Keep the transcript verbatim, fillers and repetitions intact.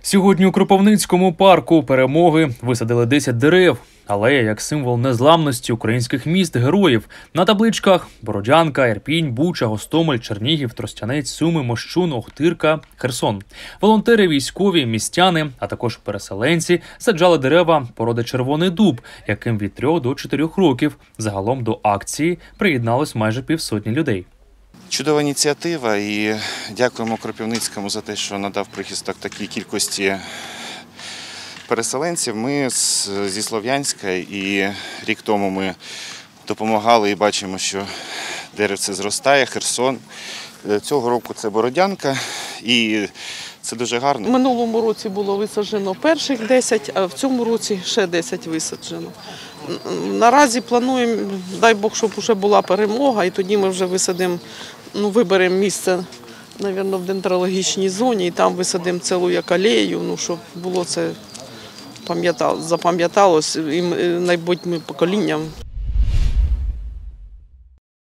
Сьогодні у Кропивницькому парку Перемоги висадили десять дерев. Алея як символ незламності українських міст-героїв. На табличках – Бородянка, Ірпінь, Буча, Гостомель, Чернігів, Тростянець, Суми, Мощун, Охтирка, Херсон. Волонтери, військові, містяни, а також переселенці саджали дерева породи червоний дуб, яким від трьох до чотирьох років. Загалом до акції приєдналось майже півсотні людей. Чудова ініціатива і дякуємо Кропивницькому за те, що надав прихисток такій кількості переселенців. Ми зі Слов'янська і рік тому ми допомагали і бачимо, що деревце зростає, Херсон. Цього року це Бородянка і це дуже гарно. В минулому році було висаджено перших десять, а в цьому році ще десять висаджено. Наразі плануємо, дай Бог, щоб вже була перемога, і тоді ми вже висадимо, ну, виберемо місце, мабуть, в дендрологічній зоні, і там висадимо цілу як алею, ну, щоб було це запам'яталось і майбутнім поколінням.